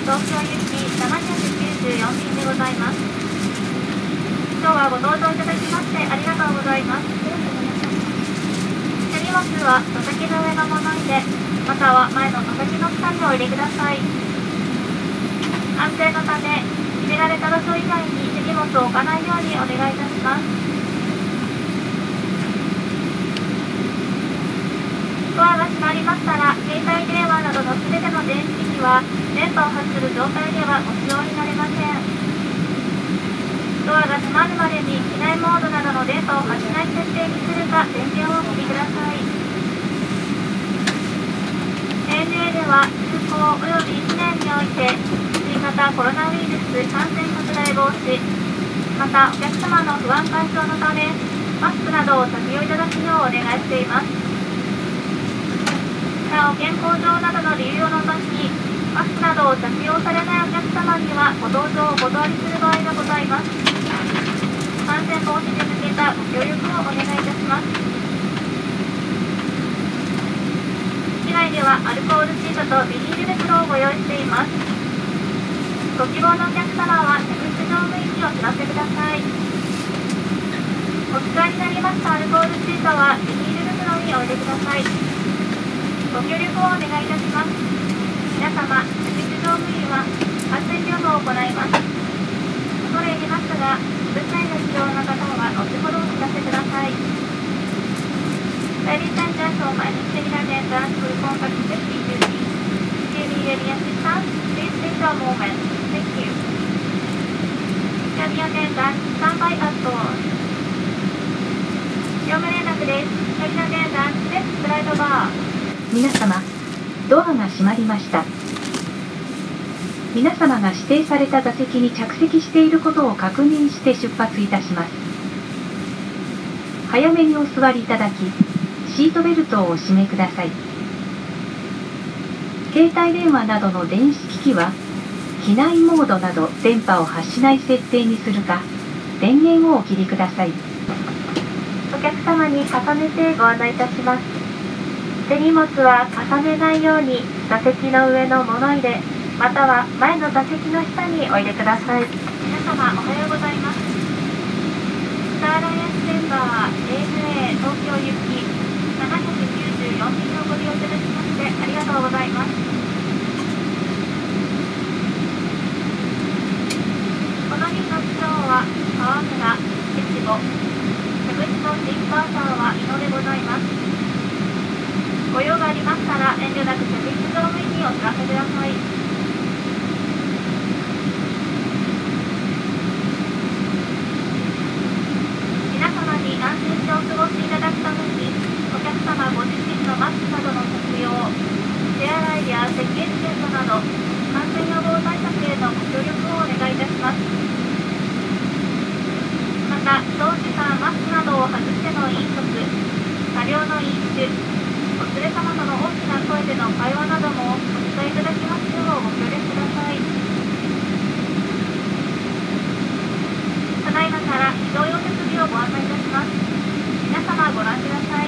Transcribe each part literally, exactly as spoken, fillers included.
東京行きななひゃくきゅうじゅうよん便でございます。今日はご搭乗いただきましてありがとうございます。手荷物は座席の上の物入れ、または前の座席の下にお入れください。安全のため、入れられた場所以外に手荷物を置かないようにお願いいたします。ドアが閉まりましたら、携帯電話などのすべての電子機器は電波を発する状態ではご使用になれません。ドアが閉まるまでに機内モードなどの電波を発しない設定にするか電源をお切りください。 エーエヌエー では通行およびいちねんにおいて新型コロナウイルス感染拡大防止、またお客様の不安解消のためマスクなどを着用いただくようお願いしています。なお健康上などの理由を除きマスクなどを着用されないお客様にはご搭乗をお断りする場合がございます。感染防止に向けたご協力をお願いいたします。機内ではアルコールシートとビニール袋をご用意しています。ご希望のお客様は客室乗務員にお知らせください。お使いになりましたアルコールシートはビニール袋にお入れください。ご協力をお願いいたします。皆様、客室乗務員は安全業務を行います。恐れ入りますが、物体が必要な方は後ほどお知らせください。Ladies and gentlemen, taking attendance to contact safety duty. If you need any assistance, please take a moment. Thank you. Cabin attendant, stand by at door. 業務連絡です。Cabin attendant, left slide bar. 皆様、ドアが閉まりました。皆様が指定された座席に着席していることを確認して出発いたします。早めにお座りいただき、シートベルトをお締めください。携帯電話などの電子機器は、機内モードなど電波を発しない設定にするか、電源をお切りください。 お客様に重ねてご案内いたします。手荷物は重ねないように座席の上の物入れ、または前の座席の下にお入れください。皆様おはようございます。スターアライアンスメンバー エーエヌエー 東京行きななひゃくきゅうじゅうよん便をご利用いただきましてありがとうございます。この便の機長は川村越後、客室のシーパーサーは井野でございます。ご用がありましたら遠慮なく客室乗務員にお知らせください。皆様に安心してお過ごしいただくためにお客様ご自身のマスクなどの着用、手洗いや石鹸チケットなど感染予防対策へのご協力をお願いいたします。また長時間マスクなどを外しての飲食、多量の飲酒、お連れ様との大きな声での会話などもお控えいただきますようご協力ください。ただいまから非常用設備をご案内いたします。皆様ご覧ください。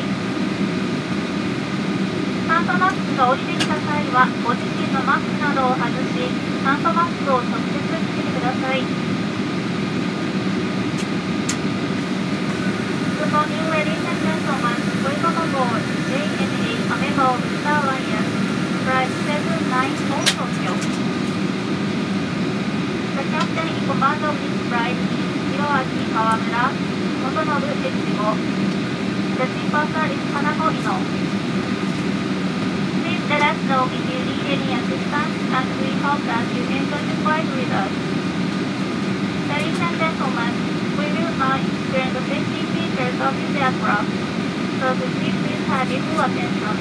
酸素マスクが降りてきた際はご自身のマスクなどを外し酸素マスクを直接つけてください。Good morning, ladies and gentlemen. Welcome aboardジェイエヌエー A member of Star Alliance, Flight seven nine four Tokyo. The captain in command of this flight is Hiroaki Kawamura, Motonobu Echigo. The seatpurser is Kanako Ino. Please let us know if you need any assistance, and we hope that you enjoy the flight with us. Ladies and gentlemen, we will now explain the safety features of this aircraft, so please please have your full attention.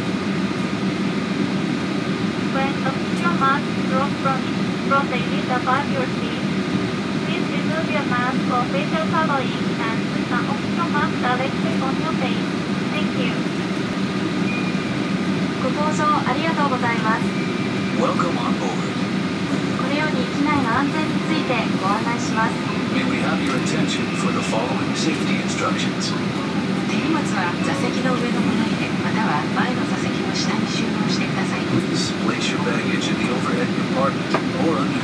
When oxygen mask drops from, from the unit above your seat, please remove your mask or facial covering and put an oxygen mask directly on your face. Thank you. ご搭乗ありがとうございます。 Welcome on board. このように機内の安全についてご案内します。 May we have your attention for the following safety instructions. 手荷物は座席の上の物入れ、または前の座席の下に収納してください。 Please place your baggage in the overhead compartment or under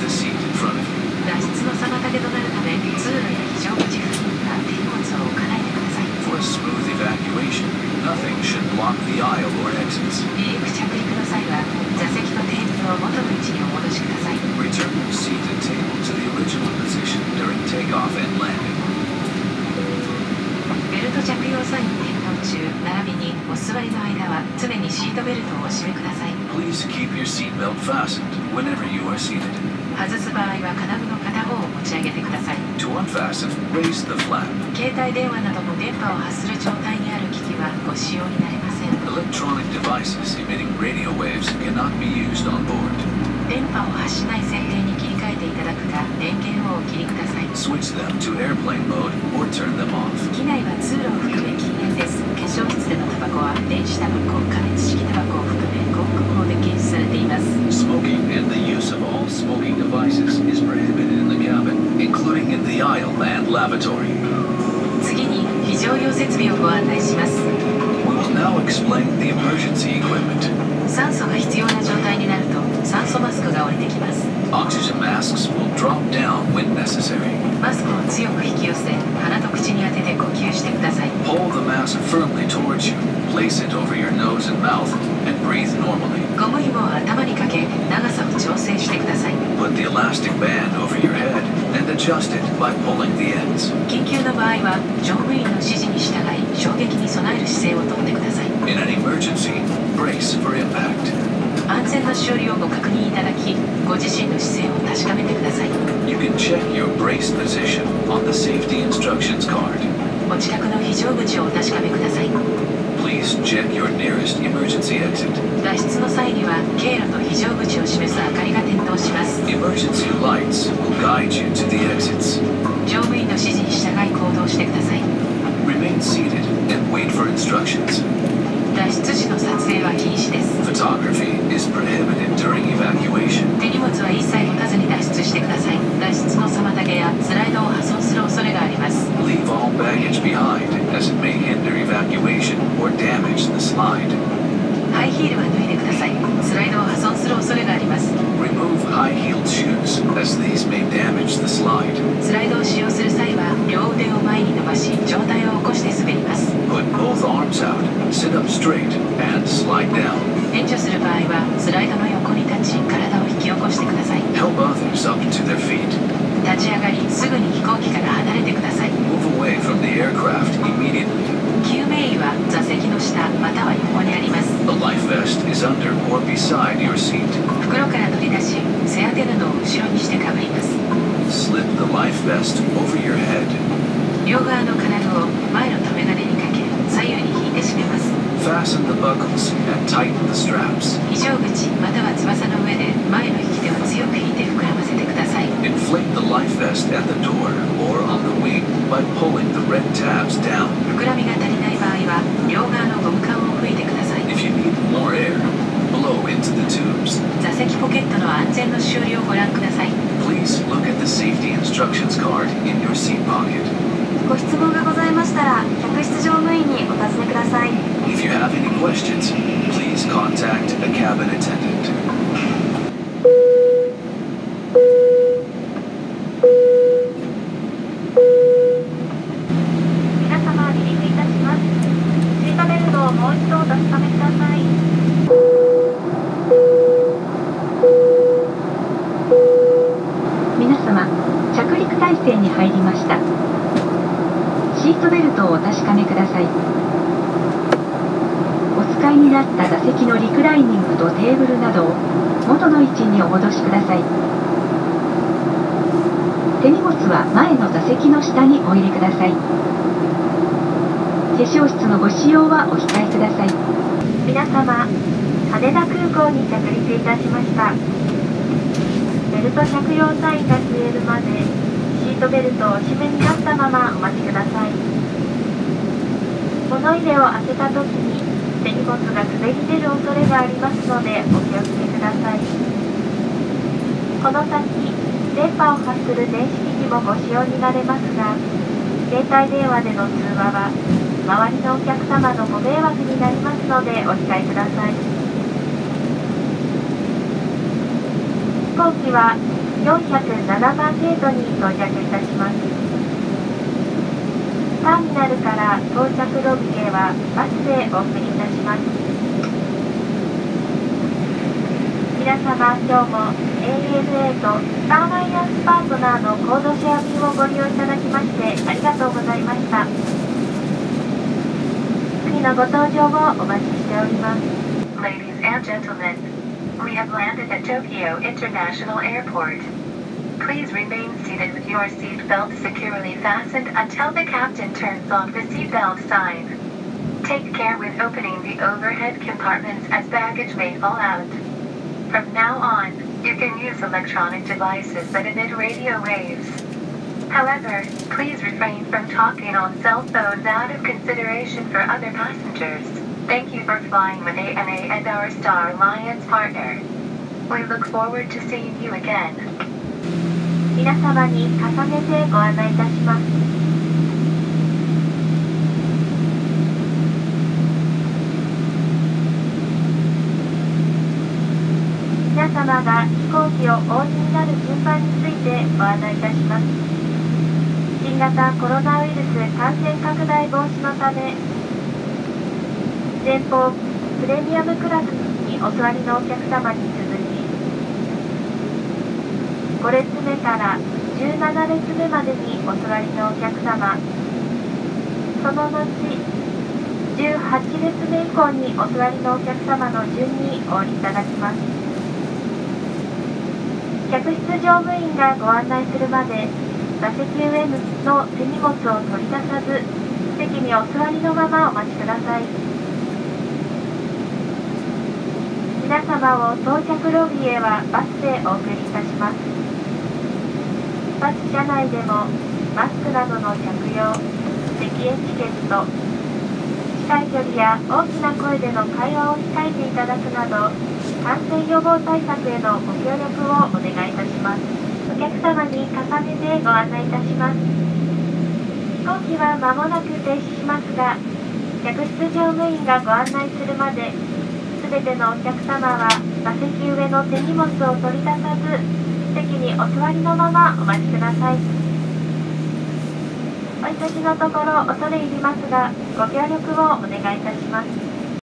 ください。 Please keep your seatbelt fastened whenever you are seated. 外す場合は金具の片方を持ち上げてください。 To unfasten, raise the flap. 携帯電話などの電波を発する状態にある機器はご使用になれません。 Electronic devices emitting radio waves cannot be used on board. 電波を発しない設定に切り替えていただくか、電源をお切りください。 Switch them to airplane mode or turn them off. 機内は通路を含め禁煙です。化粧室でのタバコは電子タバコ、加熱式タバコを含め航空法で禁止されています。 Smoking and the use of all smoking devices is prohibited in the cabin, including in the aisle and lavatory. 次に非常用設備をご案内します。 We will now explain the emergency equipment. 酸素が必要な状態になると酸素マスクが降りてきます。 Oxygen masks will drop down when necessary. マスクを強く引き寄せ、鼻と口に当てて呼吸してください。 Pull the mask firmly towards you, place it over your nose and mouth, and breathe normally. ゴム紐を頭にかけ、長さを調整してください。 Put the elastic band over your head and adjust it by pulling the ends. 緊急の場合は乗務員の指示に従い、衝撃に備える姿勢をとってください。 In an emergency, brace for impact. 安全なしおりをご確認いただき、ご自身の姿勢を確かめてください。 You can check your brace position on the safety instructions card. お近くの非常口をお確かめください。 Please check your nearest emergency exit. 脱出の際には経路と非常口を示す明かりが点灯します。 Emergency lights will guide you to the exits. 乗務員の指示に従い行動してください。 Remain seated and wait for instructions. 脱出時の撮影は禁止です。 Photography is prohibited during evacuation. 手荷物は一切持たずに脱出してください。脱出の妨げやスライドを破損する恐れがあります。 Leave all baggage behind, as it may hinder evacuation or damage the slide. ハイヒールは脱いでください。スライドを破損する恐れがあります。 Remove high-heeled shoes, as these may damage the slide. スライドを使用する際は両腕を前に伸ばし、上体を起こして滑ります。 Put both arms out, sit up straight, and slide down. 援助する場合はスライドの横に立ち、体を引き起こしてください。 Help others up to their feet. 立ち上がり、すぐに飛行機から離れてください。 Move away from the aircraft immediately. 救命医は座席の下または横にあります。 The life vest is under or beside your seat. 袋から取り出し、背当て布を後ろにしてかぶります。 Slip the life vest over your head. 両側の金具を前の留め金にかけ、左右に引いて締めます。 Fasten the buckles and tighten the straps. 非常口または翼の上で前の引き手を強く引いて膨らませてください。 Inflate the life vest at the door or on the wing by pulling the red tabs down. 膨らみが足りない場合は両側のゴム管を吹いてください。 If you need more air, blow into the tubes. 座席ポケットの安全のしおりをご覧ください。 Please look at the safety instructions card in your seat pocket. ご質問がございましたら、客室乗務員にお尋ねください。 If you have any questions, please contact a cabin attendant. 皆様、離陸いたします。シートベルトをもう一度お確かめください。 皆様、着陸態勢に入りました。シートベルトをお確かめください。お使いになった座席のリクライニングとテーブルなどを元の位置にお戻しください。手荷物は前の座席の下にお入れください。化粧室のご使用はお控えください。 皆様、羽田空港に着陸いたしました。ベルト着用サインが消えるまでシートベルトをお締めになったままお待ちください。物入れを開けた時に手荷物が滑り出る恐れがありますのでお気をつけください。この先、電波を発する電子機器もご使用になれますが、携帯電話での通話は周りのお客様のご迷惑になりますのでお控えください。飛行機はよんひゃくななばんゲートに到着いたします。ターミナルから到着ロビーへはバスでお送りいたします。皆様、今日も エーエヌエー とスターアライアンスパートナーのコードシェア便をご利用いただきましてありがとうございました。次のご搭乗をお待ちしております。Ladies and and gentlemen, we have landed at Tokyo International Airport. Please remain seated with your seatbelt securely fastened until the captain turns on the seatbelt sign. Take care with opening the overhead compartments as baggage may fall out. From now on, you can use electronic devices that emit radio waves. However, please refrain from talking on cell phones out of consideration for other passengers. Thank you for flying with A N A and our Star Alliance partner. We look forward to seeing you again. 皆様に重ねてご案内いたします。皆様が飛行機をお降りになる順番についてご案内いたします。新型コロナウイルス感染拡大防止のため、前方プレミアムクラスにお座りのお客様に続き、ご列目からじゅうなな列目までにお座りのお客様、その後じゅうはち列目以降にお座りのお客様の順にお降りいただきます。客室乗務員がご案内するまで座席上の手荷物を取り出さず、席にお座りのままお待ちください。皆様を到着ロビーへはバスでお送りいたします。バス車内でもマスクなどの着用、席エチケット、近い距離や大きな声での会話を控えていただくなど、感染予防対策へのご協力をお願いいたします。お客様に重ねてご案内いたします。飛行機は間もなく停止しますが、客室乗務員がご案内するまで、すべてのお客様は座席上の手荷物を取り出さず、席にお座りのままお待ちください。お急ぎのところ恐れ入りますが、ご協力をお願いいたします。